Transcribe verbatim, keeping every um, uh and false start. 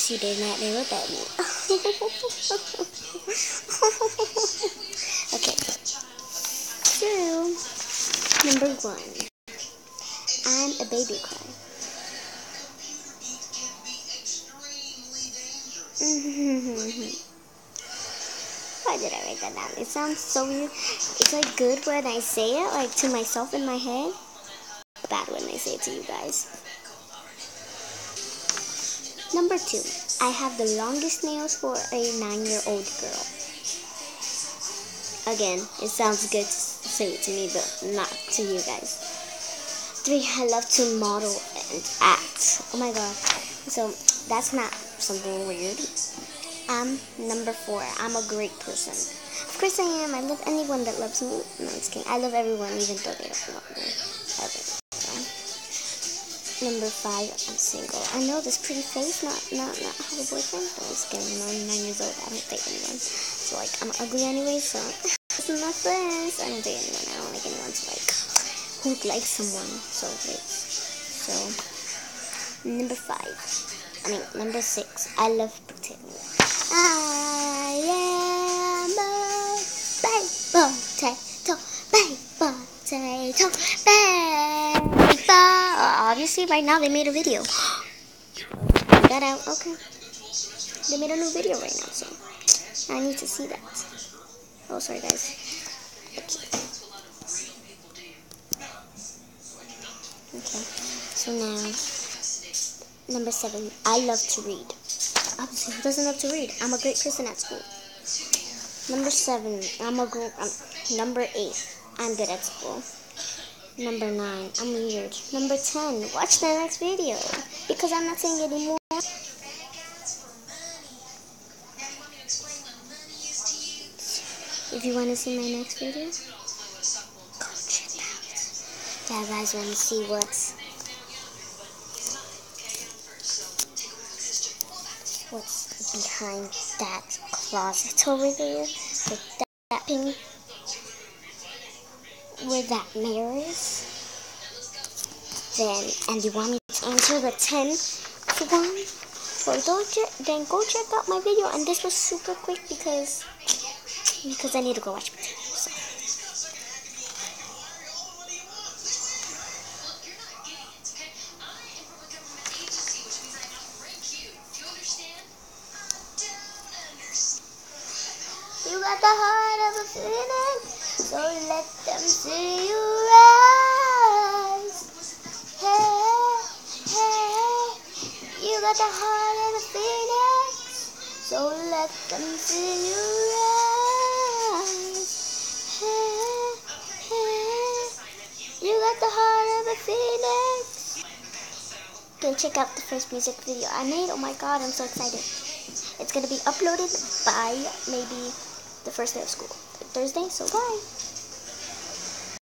She did not know what that meant. Okay. So, number one. I'm a baby cry. Why did I write that down? It sounds so weird. It's like good when I say it, like to myself in my head. Bad when I say it to you guys. Number two. I have the longest nails for a nine-year-old girl. Again, it sounds good to say it to me, but not to you guys. Three. I love to model and act. Oh my god. So, that's not something weird. Um, number four, I'm a great person. Of course I am. I love anyone that loves me. No, I'm just kidding. I love everyone, even though they don't love me. Okay. So, number five, I'm single. I know this pretty face, not not not have a boyfriend. No, I'm just kidding. I'm nine years old. I don't date anyone. So like, I'm ugly anyway. So this is my friends. I don't date anyone. I don't like anyone. So like, who likes someone? So like, so number five. I mean, number six. I love pretending. I am a baked potato, baked potato, baked potato. Obviously, right now they made a video. Got out. Okay. They made a new video right now, so I need to see that. Oh, sorry, guys. Okay. Okay. So now, number seven. I love to read. Obviously, who doesn't love to read? I'm a great person at school. Number seven, I'm a gr- um, number eight, I'm good at school. Number nine, I'm weird. Number ten, watch the next video, because I'm not saying anymore. If you want to see my next video, go check it out. Yeah, guys, want to see what's what's behind that closet over there with that, that pink, where that mirror is. Then, and you want me to answer the tenth one? Well, don't check, then go check out my video. And this was super quick because because I need to go watch my video. So. You got the heart of a phoenix, so let them see you rise. Hey, hey, you got the heart of a phoenix, so let them see you rise. Hey, hey, you got the heart of a phoenix. Go check out the first music video I made. Oh my god, I'm so excited. It's going to be uploaded by maybe the first day of school, Thursday, so bye.